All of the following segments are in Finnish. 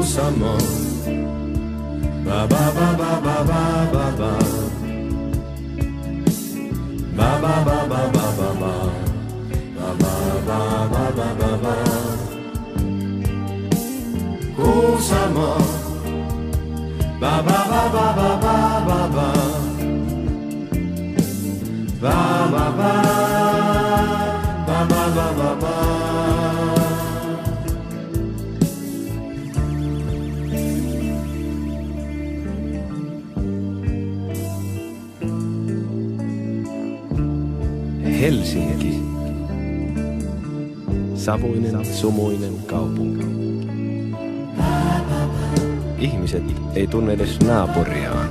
Kuusamo. Ba ba ba ba ba ba ba ba. Ba ba ba ba ba ba ba. Ba ba ba ba ba ba ba. Kuusamo. Ba ba ba ba ba ba ba ba. Ba ba ba ba ba ba ba ba. Helsinki. Savuinen, sumuinen kaupunki. Ihmiset ei tunne edes naapuriaan.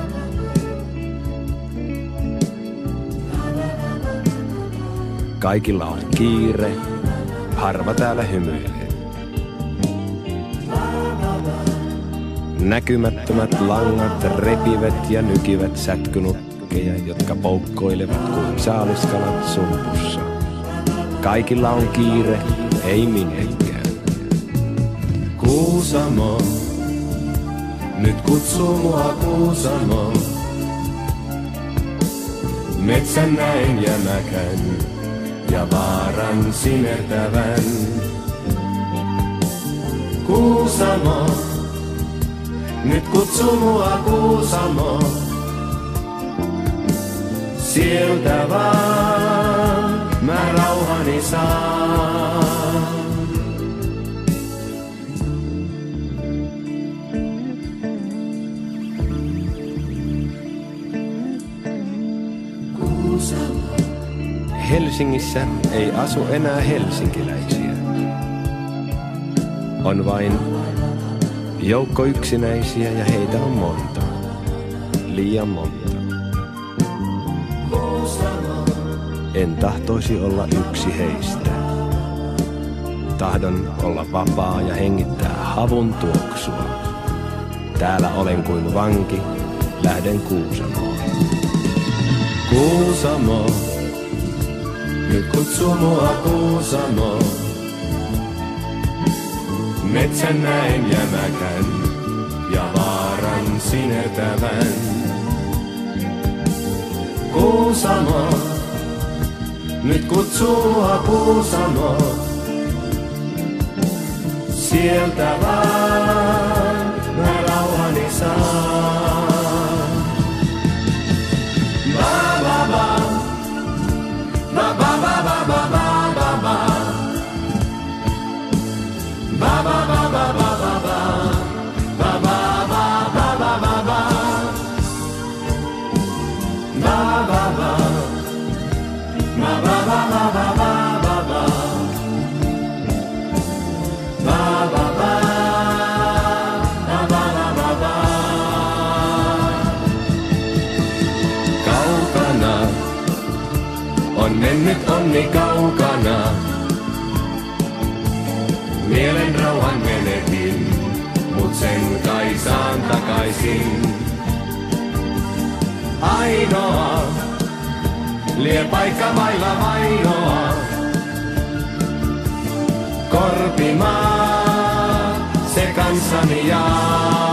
Kaikilla on kiire, harva täällä hymyilee. Näkymättömät langat repivät ja nykivät sätkynukkeja, jotka poukkoilevat kuin saaliskalat sumpussa. Kaikilla on kiire, ei minnekään. Kuusamo, nyt kutsuu mua Kuusamo. Metsän näin jämäkän ja vaaran sinertävän. Kuusamo, nyt kutsuu mua Kuusamo. Sieltä vaan mä rauhani saan. Helsingissä ei asu enää helsinkiläisiä. On vain joukko yksinäisiä ja heitä on monta. Liian monta. En tahtoisi olla yksi heistä. Tahdon olla vapaa ja hengittää havun tuoksua. Täällä olen kuin vanki, lähden Kuusamoon. Kuusamo, nyt kutsuu mua Kuusamo. Metsän näin jämäkän ja vaaran sinertävän. Kuusamo, nyt kutsuu mua Kuusamo. Sieltä vaan mä rauhani saan. Ba ba ba, ba ba ba ba ba ba ba. Ba ba ba ba ba ba ba. Ba ba ba ba ba ba ba. Ba ba ba. Ba ba ba ba ba ba ba ba. Ba ba ba. Ba ba ba ba ba. Kaukana on mennyt onni kaukana. Mielen rauhan menetin, mut sen kai saan takaisin. Ainoa, lie paikka vailla vainoa. Korpimaa, se kanssani jaa.